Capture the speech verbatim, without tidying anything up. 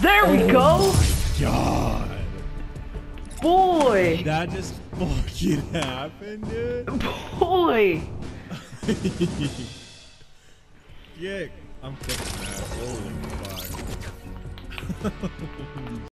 There we go. God. Boy. That just fucking happened, dude. Boy. Yeah, I'm cooking that. Holy fuck.